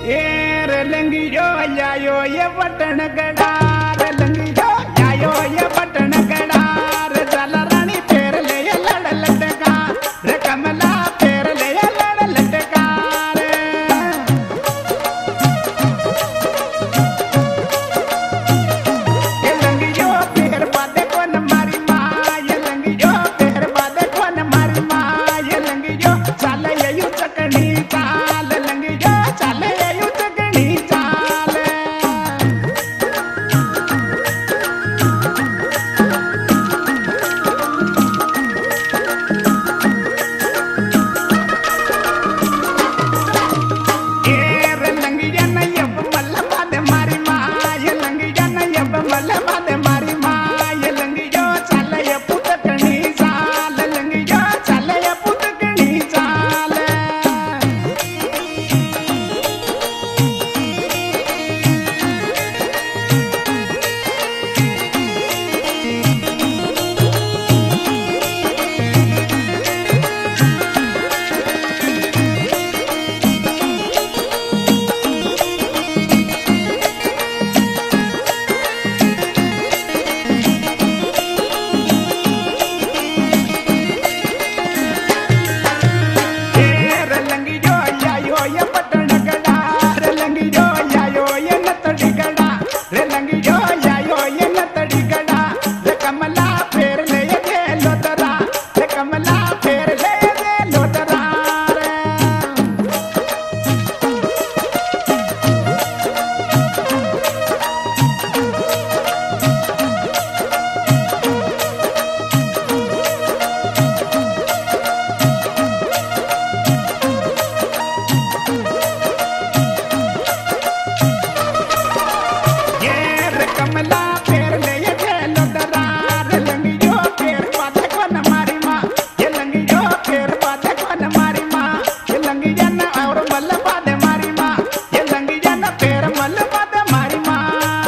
रलंगी जो जायो ये बटन गडार रलंगी जो जायो ये बटन गडार चला रानी फेर ले ये लड़ लटका रे कमला फेर ले ये लड़ लटका रे ये लंगी जो फेर बादे कोन मारी माँ ये लंगी जो फेर बादे कोन मारी माँ ये लंगी जो चले ये यू चकनी चाल लंगी जो चले ये यू चकनी चाल ये लंगी जो नहीं अब मल्ला बादे मारी माँ ये लंगी जो नहीं अब मल्ला बादे मारी माँ ये लंगी जो चले ये पुतकनी चाल लंगी जो चले ये पुतकनी चाल रलंगी जो जायो ये बटन गड़ा रलंगी जो जायो ये नतड़ी गड़ा रलंगी जो जायो ये नतड़ी गड़ा रे कमला फेर ले ये दे लोतरा रे कमला फेर ले ये दे लोतरा रे ये रे कमला फेर ले ये दे लोतरा रलंगी जो फेर बात कोन मारी माँ ये लंगी जो फेर बात कोन मारी माँ ये लंगी जन और मल बात मारी माँ ये लंगी जन फेर मल बात मारी माँ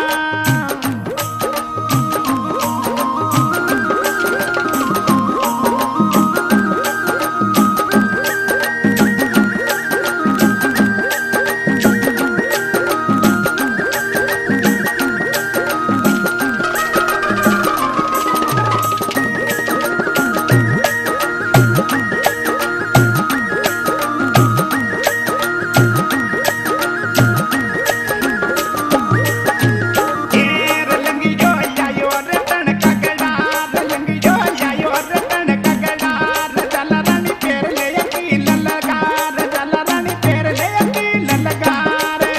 रलंगी जो जायो रतन का गड़ा रलंगी जो जायो रतन का गड़ा चला रानी फेर ले यकीन लगा चला रानी फेर ले यकीन लगा रे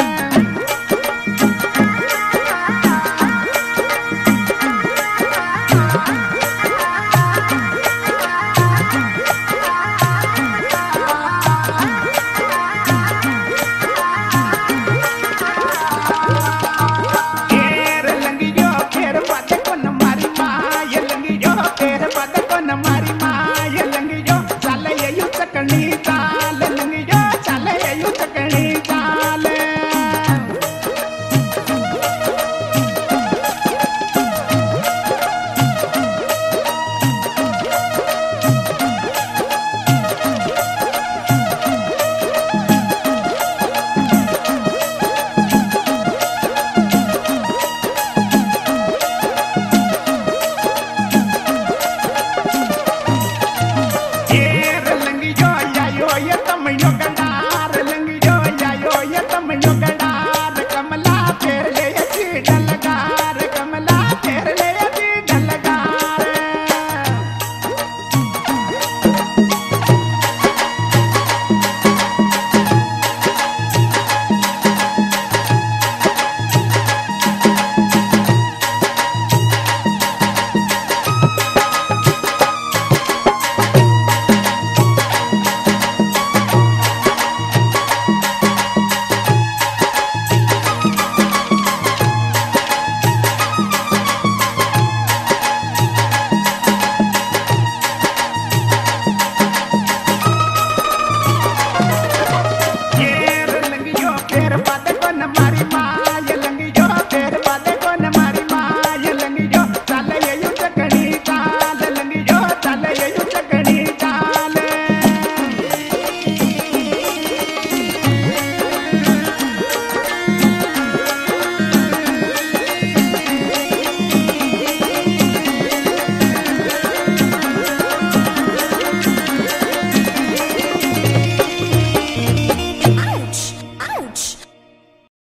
ये रलंगी जो फेर बात कोन मारी माँ ये लंगी जो फेर बात कोन मारी माँ ये लंगी जो चले ये यू चकनी चाल लंगी जो चले ये यू चकनी चाल ये रलंगी जो जायो ये तमयो गडार रलंगी जो जायो ये तमयो गडार कमला फेर ले ये चीड लगा रे कमला फेर ले ये चीड लगा रे